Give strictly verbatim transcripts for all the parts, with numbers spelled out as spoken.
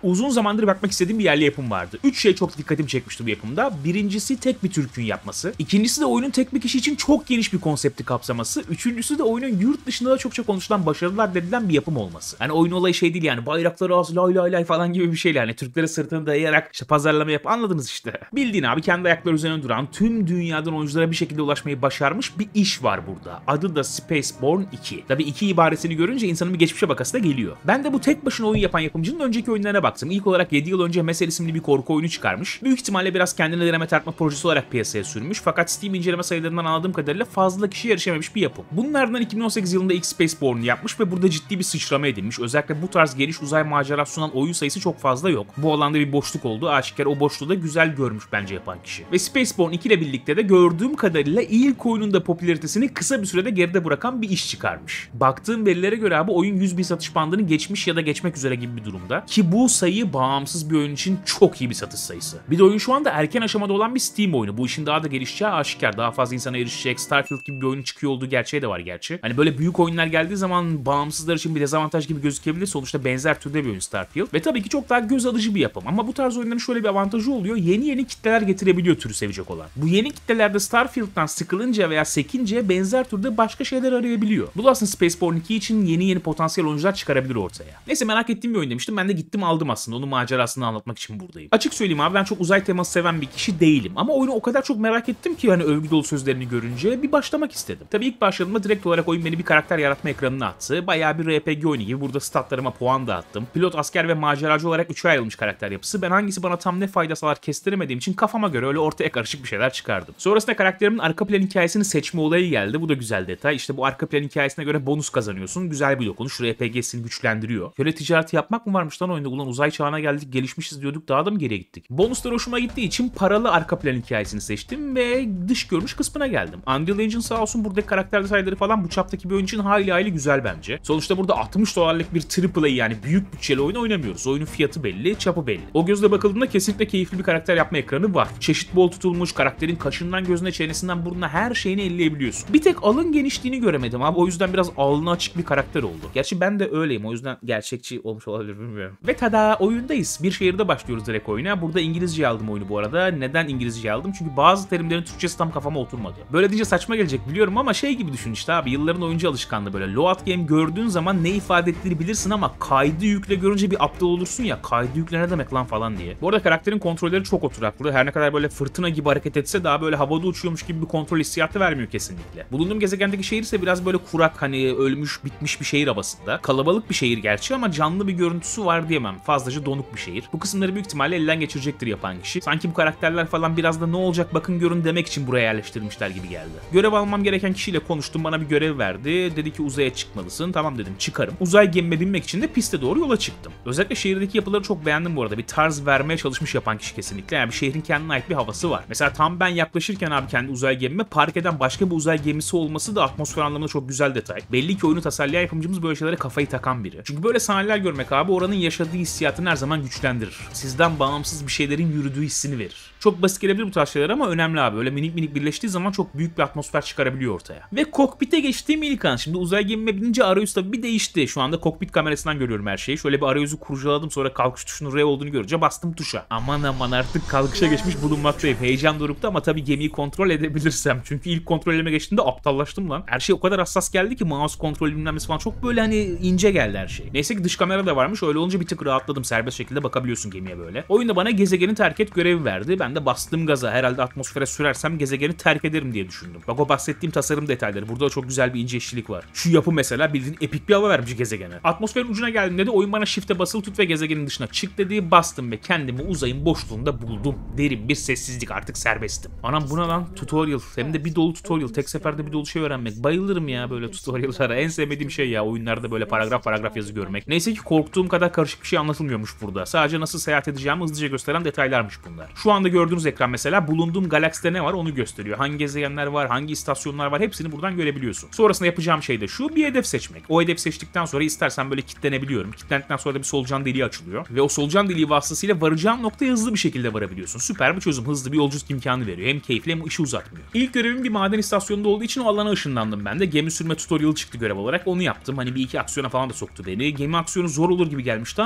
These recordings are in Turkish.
Uzun zamandır bakmak istediğim bir yerli yapım vardı. Üç şey çok dikkatimi çekmişti bu yapımda. Birincisi tek bir Türk'ün yapması. İkincisi de oyunun tek bir kişi için çok geniş bir konsepti kapsaması. Üçüncüsü de oyunun yurt dışında da çokça konuşulan, başarılar dedilen bir yapım olması. Hani oyun olayı şey değil yani, bayrakları az lay lay lay falan gibi bir şeyler. Hani Türklere sırtını dayayarak işte pazarlama yap, anladınız işte. Bildiğin abi kendi ayakları üzerine duran, tüm dünyadan oyunculara bir şekilde ulaşmayı başarmış bir iş var burada. Adı da Spaceborne iki. Tabii iki ibaresini görünce insanın bir geçmişe bakası da geliyor. Ben de bu tek başına oyun yapan yapımcının önceki oyunlarına baktım. İlk olarak yedi yıl önce Mesel isimli bir korku oyunu çıkarmış. Büyük ihtimalle biraz kendine deneme tartma projesi olarak piyasaya sürmüş. Fakat Steam inceleme sayılarından anladığım kadarıyla fazla kişi yarışamamış bir yapım. Bunlardan iki bin on sekiz yılında ilk Spaceborne'u yapmış ve burada ciddi bir sıçrama edilmiş. Özellikle bu tarz geniş uzay macerası sunan oyun sayısı çok fazla yok. Bu alanda bir boşluk olduğu aşikar, o boşluğu da güzel görmüş bence yapan kişi. Ve Spaceborne iki ile birlikte de gördüğüm kadarıyla ilk oyunun da popülaritesini kısa bir sürede geride bırakan bir iş çıkarmış. Baktığım verilere göre abi oyun yüz bin satış bandını geçmiş ya da geçmek üzere gibi bir durumda. Ki bu sayı bağımsız bir oyun için çok iyi bir satış sayısı. Bir de oyun şu anda erken aşamada olan bir Steam oyunu. Bu işin daha da gelişeceği aşikar. Daha fazla insana erişecek. Starfield gibi bir oyunun çıkıyor olduğu gerçeği de var gerçi. Hani böyle büyük oyunlar geldiği zaman bağımsızlar için bir dezavantaj gibi gözükebilir. Sonuçta benzer türde bir oyun Starfield. Ve tabii ki çok daha göz alıcı bir yapım. Ama bu tarz oyunların şöyle bir avantajı oluyor. Yeni yeni kitleler getirebiliyor türü sevecek olan. Bu yeni kitlelerde Starfield'dan sıkılınca veya sekince benzer türde başka şeyler arayabiliyor. Bu da aslında Spaceborne iki için yeni yeni potansiyel oyuncular çıkarabilir ortaya. Neyse, merak ettiğim bir oyun demiştim. Ben de gittim aldım aslında. Onun macerasını anlatmak için buradayım. Açık söyleyeyim abi, ben çok uzay teması seven bir kişi değilim. Ama oyunu o kadar çok merak ettim ki hani övgü dolu sözlerini görünce bir başlamak istedim. Tabii ilk başladığımda direkt olarak oyun beni bir karakter yaratma ekranına attı. Bayağı bir R P G oyunu gibi. Burada statlarıma puan dağıttım. Pilot, asker ve maceracı olarak üçe ayrılmış karakter yapısı. Ben hangisi bana tam ne fayda sağlar kestiremediğim için kafama göre öyle ortaya karışık bir şeyler çıkardım. Sonrasında karakterimin arka plan hikayesini seçme olayı geldi. Bu da güzel detay. İşte bu arka plan hikayesine göre bonus kazanıyorsun. Güzel bir dokunuş. R P G'sini güçlendiriyor. Köle ticareti yapmak mı varmış lan oyunda? Ulan uzay çağına geldik, gelişmişiz diyorduk. Daha da mı geriye gittik? Bonuslar hoşuma gittiği için paralı arka plan hikayesini seçtim ve dış görünüş kısmına geldim. Unreal Engine sağ olsun buradaki karakter detayları falan bu çaptaki bir oyun için hayli hayli güzel bence. Sonuçta burada altmış dolarlık bir triple A yani büyük bütçeli oyun oynamıyoruz. Oyunun fiyatı belli, çapı belli. O gözle bakıldığında kesinlikle keyifli bir karakter yapma ekranı var. Çeşit bol tutulmuş, karakterin kaşından gözüne, çenesinden burnuna her şeyini elleyebiliyorsun. Bir tek alın genişliğini göremedim abi. O yüzden biraz alnı açık bir karakter oldu. Gerçi ben de öyleyim. O yüzden gerçekçi olmuş olabilir, bilmiyorum. Ve tada, oyundayız. Bir şehirde başlıyoruz direkt oyuna. Burada İngilizce aldım oyunu bu arada. Neden İngilizce aldım? Çünkü bazı terimlerin Türkçesi tam kafama oturmadı. Böyle deyince saçma gelecek biliyorum ama şey gibi düşün işte abi. Yılların oyuncu alışkanlığı böyle. Load game gördüğün zaman ne ifade ettiğini bilirsin ama kaydı yükle görünce bir aptal olursun ya. Kaydı yükle ne demek lan falan diye. Bu arada karakterin kontrolleri çok oturaklı. Her ne kadar böyle fırtına gibi hareket etse daha böyle havada uçuyormuş gibi bir kontrol hissiyatı vermiyor kesinlikle. Bulunduğum gezegendeki şehir ise biraz böyle kurak, hani ölmüş bitmiş bir şehir havasında. Kalabalık bir şehir gerçi ama canlı bir görüntüsü var diyemem. Fazlaca donuk bir şehir. Bu kısımları büyük ihtimalle elden geçirecektir yapan kişi. Sanki bu karakterler falan biraz da ne olacak bakın görün demek için buraya yerleştirilmişler gibi geldi. Görev almam gereken kişiyle konuştum, bana bir görev verdi. Dedi ki uzaya çıkmalısın. Tamam dedim, çıkarım. Uzay gemime binmek için de piste doğru yola çıktım. Özellikle şehirdeki yapıları çok beğendim bu arada. Bir tarz vermeye çalışmış yapan kişi kesinlikle. Yani bir şehrin kendine ait bir havası var. Mesela tam ben yaklaşırken abi kendi uzay gemime park eden başka bir uzay gemisi olması da atmosfer anlamında çok güzel detay. Belli ki oyunu tasarlayan yapımcımız böyle şeylere kafayı takan biri. Çünkü böyle sahneler görmek abi oranın yaşadığı hissiyatını her zaman güçlendirir. Sizden bağımsız bir şeylerin yürüdüğü hissini verir. Çok basit gelebilir bu tarz şeyler ama önemli abi. Öyle minik minik birleştiği zaman çok büyük bir atmosfer çıkarabiliyor ortaya. Ve kokpite geçtiğim ilk an. Şimdi uzay gemime binince arayüz tabii bir değişti. Şu anda kokpit kamerasından görüyorum her şeyi. Şöyle bir arayüzü kurcaladım, sonra kalkış tuşunun R olduğunu görünce bastım tuşa. Aman aman artık kalkışa geçmiş bulunmaktayım. Heyecan dorukta ama tabii gemiyi kontrol edebilirsem. Çünkü ilk kontrollerime geçtiğimde aptallaştım lan. Her şey o kadar hassas geldi ki mouse kontrol bilmemesi falan çok böyle hani ince geldi her şey. Neyse ki dış kamera da varmış. Öyle olunca bir tık rahatladım. Serbest şekilde bakabiliyorsun gemiye böyle. Oyunda bana gezegeni terk et görevi verdi. Ben de bastım gaza. Herhalde atmosfere sürersem gezegeni terk ederim diye düşündüm. Bak o bahsettiğim tasarım detayları. Burada çok güzel bir ince işçilik var. Şu yapı mesela bildiğin epik bir hava vermiş gezegene. Atmosferin ucuna geldiğimde de oyun bana shift'e basılı tut ve gezegenin dışına çık dediği, bastım ve kendimi uzayın boşluğunda buldum. Derin bir sessizlik, artık serbestim. Anam buna lan tutorial. Hem de bir dolu tutorial. Tek seferde bir dolu şey öğrenmek. Bayılırım ya böyle tutorial'lara. En sevmediğim şey ya oyunlarda böyle paragraf paragraf yazı görmek. Neyse ki korktuğum kadar karışık bir şey anlatılmıyormuş burada. Sadece nasıl seyahat edeceğimi hızlıca gösteren detaylarmış bunlar. Şu anda gördüğünüz ekran mesela bulunduğum galakside ne var onu gösteriyor. Hangi gezegenler var, hangi istasyonlar var hepsini buradan görebiliyorsun. Sonrasında yapacağım şey de şu: bir hedef seçmek. O hedef seçtikten sonra istersen böyle kilitlenebiliyorum. Kilitlendikten sonra da bir solucan deliği açılıyor. Ve o solucan deliği vasıtasıyla varacağım noktaya hızlı bir şekilde varabiliyorsun. Süper bir çözüm. Hızlı bir yolculuk imkanı veriyor. Hem keyifli hem işi uzatmıyor. İlk görevim bir maden istasyonunda olduğu için o alana ışınlandım ben de. Gemi sürme tutorialı çıktı görev olarak. Onu yaptım. Hani bir iki aksiyona falan da soktu beni. Gemi aksiyonu zor olur gibi gelmişti ama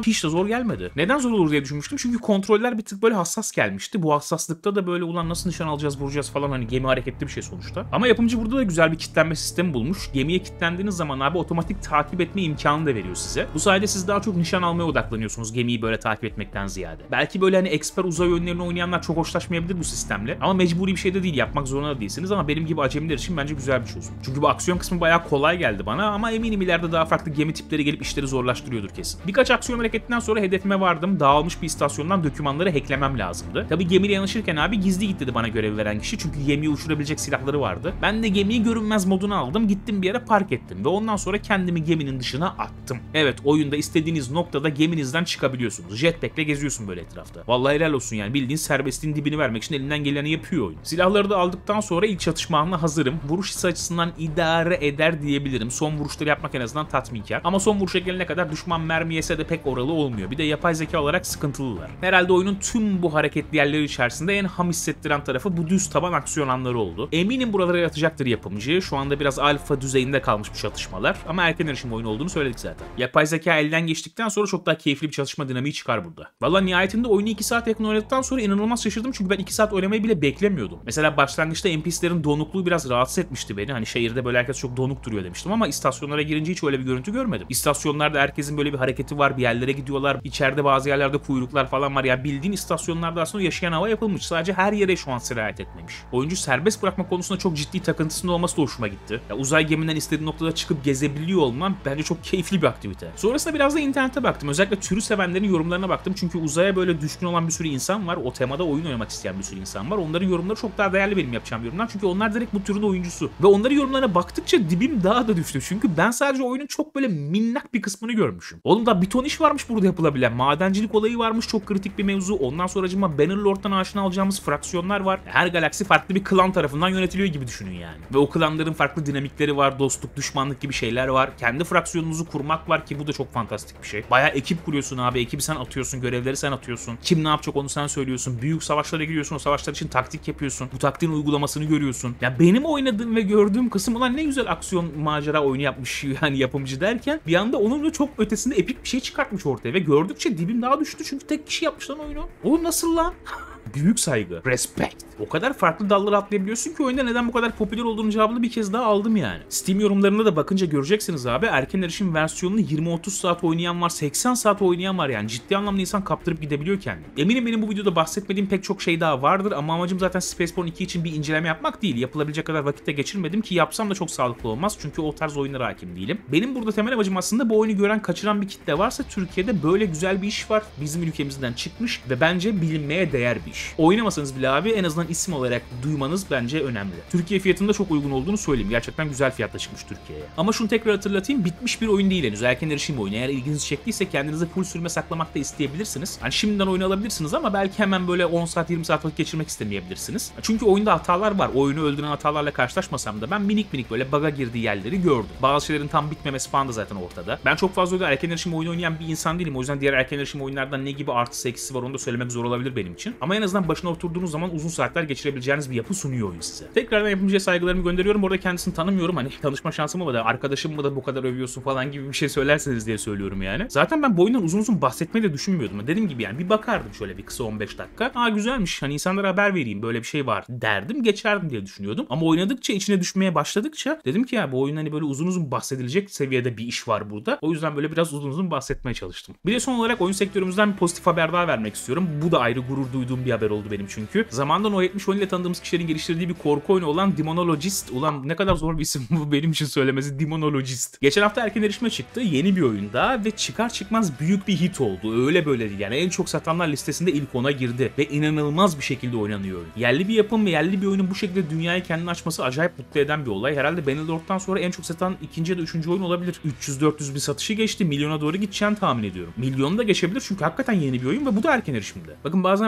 hiç de zor gelmedi. Neden zor olur diye düşünmüştüm. Çünkü kontroller bir tık böyle hassas gelmişti. Bu hassaslıkta da böyle ulan nasıl nişan alacağız, vuracağız falan, hani gemi hareketli bir şey sonuçta. Ama yapımcı burada da güzel bir kilitlenme sistemi bulmuş. Gemiye kilitlendiğiniz zaman abi otomatik takip etme imkanı da veriyor size. Bu sayede siz daha çok nişan almaya odaklanıyorsunuz gemiyi böyle takip etmekten ziyade. Belki böyle hani eksper uzay oyunlarını oynayanlar çok hoşlaşmayabilir bu sistemle. Ama mecburi bir şey de değil. Yapmak zorunda değilsiniz ama benim gibi acemiler için bence güzel bir çözüm. Çünkü bu aksiyon kısmı bayağı kolay geldi bana ama eminim ileride daha farklı gemi tipleri gelip işleri zorlaştırıyordur kesin. Birkaç aksiyon hareketinden sonra hedefime vardım. Dağılmış bir istasyondan dokümanları hacklemem lazımdı. Tabii gemiyle yanaşırken abi gizli git dedi bana görev veren kişi. Çünkü gemiyi uçurabilecek silahları vardı. Ben de gemiyi görünmez moduna aldım. Gittim bir yere park ettim ve ondan sonra kendimi geminin dışına attım. Evet, oyunda istediğiniz noktada geminizden çıkabiliyorsunuz. Jetpack'le geziyorsun böyle etrafta. Vallahi helal olsun yani, bildiğin serbestliğin dibini vermek için elinden geleni yapıyor oyun. Silahları da aldıktan sonra ilk çatışma anına hazırım. Vuruş hissi açısından idare eder diyebilirim. Son vuruşları yapmak en azından tatminkar. Ama son vuruşa gelene kadar düşman mermi yese de pek oralı olmuyor. Bir de yapay zeka olarak sıkıntılılar. Herhalde oyunun tüm bu hareketli yerleri içerisinde en ham hissettiren tarafı bu düz taban aksiyon anları oldu. Eminim buralara yatacaktır yapımcı. Şu anda biraz alfa düzeyinde kalmış bu çatışmalar. Ama erken erişim oyunu olduğunu söyledik zaten. Yapay zeka elden geçtikten sonra çok daha keyifli bir çatışma dinamiği çıkar burada. Valla nihayetinde oyunu iki saat yakın oynadıktan sonra inanılmaz şaşırdım çünkü ben iki saat oynamayı bile beklemiyordum. Mesela başlangıçta N P C'lerin donukluğu biraz rahatsız etmişti beni. Hani şehirde böyle herkes çok donuk duruyor demiştim ama istasyonlara girince hiç öyle bir görüntü görmedim. İstasyonlarda herkesin böyle bir hareketi var, bir yerlere gidiyorlar. İçeride bazı yerlerde kuyruklar falan var. Ya bildiğin istasyonlarda aslında yaşayan hava yapılmış. Sadece her yere şu an sirayet etmemiş. Oyuncu serbest bırakma konusunda çok ciddi takıntısının olması da hoşuma gitti. Ya uzay gemiden istediği noktada çıkıp gezebiliyor olmam bence çok keyifli bir aktivite. Sonrasında biraz da internete baktım. Özellikle türü sevenlerin yorumlarına baktım. Çünkü uzaya böyle düşkün olan bir sürü insan var. O temada oyun oynamak isteyen bir sürü insan var. Onların yorumları çok daha değerli benim yapacağım yorumlar. Çünkü onlar direkt bu türün oyuncusu. Ve onların yorumlarına baktıkça dibim daha da düştü. Çünkü ben sadece oyunun çok böyle minnak bir kısmını görmüşüm. Oğlum da bir ton iş varmış burada yapılabilen. Madencilik olayı varmış, çok kritik bir mevzu. Ondan sonracığıma Bannerlord'dan aşina alacağımız fraksiyonlar var. Her galaksi farklı bir klan tarafından yönetiliyor gibi düşünün yani. Ve o klanların farklı dinamikleri var. Dostluk, düşmanlık gibi şeyler var. Kendi fraksiyonunuzu kurmak var ki bu da çok fantastik bir şey. Bayağı ekip kuruyorsun abi. Ekibi sen atıyorsun. Görevleri sen atıyorsun. Kim ne yapacak onu sen söylüyorsun. Büyük savaşlara giriyorsun. O savaşlar için taktik yapıyorsun. Bu taktiğin uygulamasını görüyorsun. Ya benim oynadığım ve gördüğüm kısım ulan ne güzel aksiyon macera oyunu yapmış yani yapımcı derken bir anda onun da çok ötesinde epik bir şey çıkartmış ortaya ve gördükçe dibim daha düştü çünkü tek kişi yapmış lan oyunu. Oğlum nasıl lan? Büyük saygı. Respect. O kadar farklı dallara atlayabiliyorsun ki oyunda neden bu kadar popüler olduğunu cevabını bir kez daha aldım yani. Steam yorumlarına da bakınca göreceksiniz abi. Erken erişim versiyonunu yirmi otuz saat oynayan var, seksen saat oynayan var yani. Ciddi anlamda insan kaptırıp gidebiliyor kendini. Eminim benim bu videoda bahsetmediğim pek çok şey daha vardır ama amacım zaten Spaceborne iki için bir inceleme yapmak değil. Yapılabilecek kadar vakitte geçirmedim ki yapsam da çok sağlıklı olmaz çünkü o tarz oyunlara hakim değilim. Benim burada temel amacım aslında bu oyunu gören, kaçıran bir kitle varsa Türkiye'de böyle güzel bir iş var. Bizim ülkemizden çıkmış ve bence bilinmeye değer bir iş. Oynamasanız bile abi en azından isim olarak duymanız bence önemli. Türkiye fiyatında çok uygun olduğunu söyleyeyim. Gerçekten güzel fiyatla çıkmış Türkiye'ye. Ama şunu tekrar hatırlatayım. Bitmiş bir oyun değil henüz. Erken erişim oyunu. Eğer ilginizi çektiyse kendinizi full sürme saklamak da isteyebilirsiniz. Hani şimdiden oyunu alabilirsiniz ama belki hemen böyle on saat yirmi saat vakit geçirmek istemeyebilirsiniz. Çünkü oyunda hatalar var. Oyunu öldüren hatalarla karşılaşmasam da ben minik minik böyle bug'a girdiği yerleri gördüm. Bazı şeylerin tam bitmemesi falan da zaten ortada. Ben çok fazla öyle erken erişim oyunu oynayan bir insan değilim. O yüzden diğer erken erişim oyunlardan ne gibi artısı eksisi var onu da söylemek zor olabilir benim için. Ama en azından başına oturduğunuz zaman uzun saatler geçirebileceğiniz bir yapı sunuyor oyun size. Tekrardan yapımcıya saygılarımı gönderiyorum. Orada kendisini tanımıyorum. Hani tanışma şansım olmadı. Arkadaşım mı da bu kadar övüyorsun falan gibi bir şey söylerseniz diye söylüyorum yani. Zaten ben bu oyundan uzun uzun bahsetmeyi de düşünmüyordum. Dediğim gibi yani bir bakardım şöyle bir kısa on beş dakika. Aa güzelmiş. Hani insanlara haber vereyim. Böyle bir şey var derdim. Geçerdim diye düşünüyordum. Ama oynadıkça, içine düşmeye başladıkça dedim ki ya bu oyun hani böyle uzun uzun bahsedilecek seviyede bir iş var burada. O yüzden böyle biraz uzun uzun bahsetmeye çalıştım. Bir de son olarak oyun sektörümüzden bir pozitif haber daha vermek istiyorum. Bu da ayrı gurur duyduğum bir haber oldu benim çünkü. Zamandan o yetmiş oyun ile tanıdığımız kişilerin geliştirdiği bir korku oyunu olan Demonologist. Ulan ne kadar zor bir isim bu benim için söylemesi, Demonologist. Geçen hafta erken erişime çıktı. Yeni bir oyun daha ve çıkar çıkmaz büyük bir hit oldu. Öyle böyle değil. Yani en çok satanlar listesinde ilk ona girdi. Ve inanılmaz bir şekilde oynanıyor oyun. Yerli bir yapım ve yerli bir oyunun bu şekilde dünyayı kendine açması acayip mutlu eden bir olay. Herhalde Bannerlord'dan sonra en çok satan ikinci ya da üçüncü oyun olabilir. üç yüz dört yüz bin satışı geçti. Milyona doğru gideceğini tahmin ediyorum. Milyonu da geçebilir çünkü hakikaten yeni bir oyun ve bu da erken erişimde. Bakın bazen böyle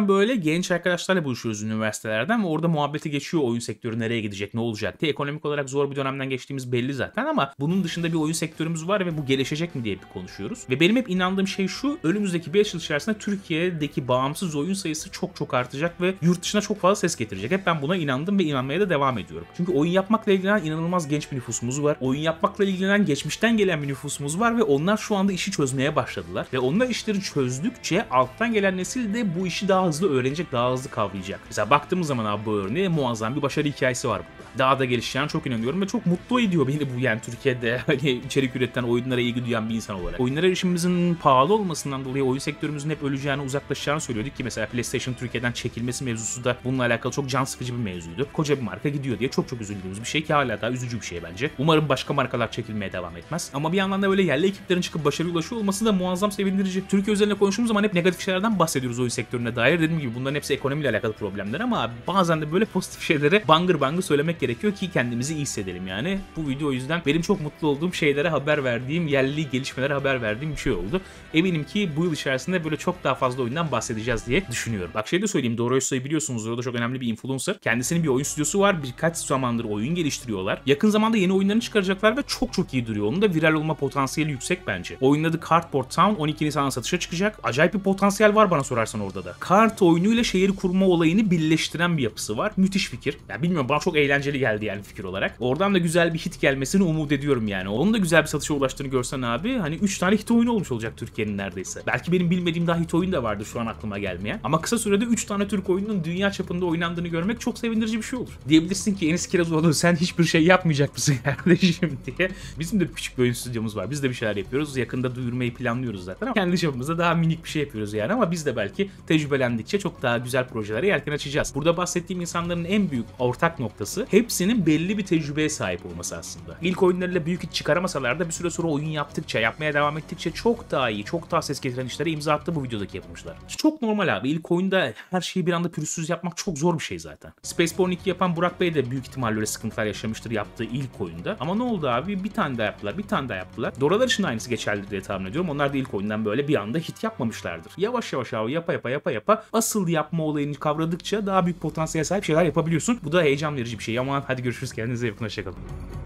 genç arkadaşlarla buluşuyoruz üniversitelerden ve orada muhabbeti geçiyor, oyun sektörü nereye gidecek, ne olacak diye. Ekonomik olarak zor bir dönemden geçtiğimiz belli zaten ama bunun dışında bir oyun sektörümüz var ve bu gelişecek mi diye bir konuşuyoruz. Ve benim hep inandığım şey şu: önümüzdeki beş yıl içerisinde Türkiye'deki bağımsız oyun sayısı çok çok artacak ve yurt dışına çok fazla ses getirecek. Hep ben buna inandım ve inanmaya da devam ediyorum. Çünkü oyun yapmakla ilgilenen inanılmaz genç bir nüfusumuz var. Oyun yapmakla ilgilenen geçmişten gelen bir nüfusumuz var ve onlar şu anda işi çözmeye başladılar. Ve onlar işleri çözdükçe alttan gelen nesil de bu işi daha hızlı öğrenecek, daha hızlı kavrayacak. Mesela baktığımız zaman abi bu örneğe muazzam bir başarı hikayesi var burada. Daha da gelişeceğine çok inanıyorum ve çok mutlu ediyor beni bu, yani Türkiye'de hani içerik üreten, oyunlara ilgi duyan bir insan olarak. Oyunlara erişimimizin pahalı olmasından dolayı oyun sektörümüzün hep öleceğini, uzaklaşacağını söylüyorduk ki mesela PlayStation Türkiye'den çekilmesi mevzusu da bununla alakalı çok can sıkıcı bir mevzuydu. Koca bir marka gidiyor diye çok çok üzüldüğümüz bir şey ki hala daha üzücü bir şey bence. Umarım başka markalar çekilmeye devam etmez. Ama bir yandan da böyle yerli ekiplerin çıkıp başarıya ulaşıyor olması da muazzam sevindirici. Türkiye üzerine konuştuğumuz zaman hep negatif şeylerden bahsediyoruz oyun sektörüne dair. Dediğim gibi bunların hepsi ekonomiyle alakalı problemler ama bazen de böyle pozitif şeylere bangır bangır söylemek gerekiyor ki kendimizi iyi hissedelim yani. Bu video o yüzden benim çok mutlu olduğum şeylere haber verdiğim, yerli gelişmelere haber verdiğim bir şey oldu. Eminim ki bu yıl içerisinde böyle çok daha fazla oyundan bahsedeceğiz diye düşünüyorum. Bak şey de söyleyeyim, Doroyosa'yı biliyorsunuz, orada çok önemli bir influencer. Kendisinin bir oyun stüdyosu var. Birkaç zamandır oyun geliştiriyorlar. Yakın zamanda yeni oyunlarını çıkaracaklar ve çok çok iyi duruyor. Onun da viral olma potansiyeli yüksek bence. Oyunun adı Cardboard Town, on iki Nisan'da satışa çıkacak. Acayip bir potansiyel var bana sorarsan orada da. Kart oyunuyla şehir kurma olayını birleştiren bir yapısı var. Müthiş fikir. Ya bilmiyorum, bana çok eğlenceli geldi yani fikir olarak. Oradan da güzel bir hit gelmesini umut ediyorum yani. Onun da güzel bir satışa ulaştığını görsen abi, hani üç tane hit oyunu olmuş olacak Türkiye'nin neredeyse. Belki benim bilmediğim daha hit oyun da vardı şu an aklıma gelmeyen. Ama kısa sürede üç tane Türk oyununun dünya çapında oynandığını görmek çok sevindirici bir şey olur. Diyebilirsin ki Enis Kirazoğlu sen hiçbir şey yapmayacak mısın kardeşim diye. Bizim de küçük bir oyun stüdyomuz var. Biz de bir şeyler yapıyoruz. Yakında duyurmayı planlıyoruz zaten ama kendi çapımızda daha minik bir şey yapıyoruz yani. Ama biz de belki tecrübelendikçe çok daha güzel projelere yelken açacağız. Burada bahsettiğim insanların en büyük ortak noktası hepsinin belli bir tecrübeye sahip olması aslında. İlk oyunlarıyla büyük hiç çıkaramasalar da bir süre sonra oyun yaptıkça, yapmaya devam ettikçe çok daha iyi, çok daha ses getiren işlere imza attı bu videodaki yapımcılar. Çok normal abi. İlk oyunda her şeyi bir anda pürüzsüz yapmak çok zor bir şey zaten. Spaceborne iki yapan Burak Bey de büyük ihtimalle öyle sıkıntılar yaşamıştır yaptığı ilk oyunda. Ama ne oldu abi? Bir tane daha yaptılar, bir tane daha yaptılar. Doralar için de aynısı geçerli diye tahmin ediyorum. Onlar da ilk oyundan böyle bir anda hit yapmamışlardır. Yavaş yavaş abi yapa yapa yapa yapa asıl yapma olayını kavradıkça daha büyük potansiyel sahip şeyler yapabiliyorsun. Bu da heyecan verici bir şey. Ama hadi görüşürüz. Kendinize iyi bakın. Hoşçakalın.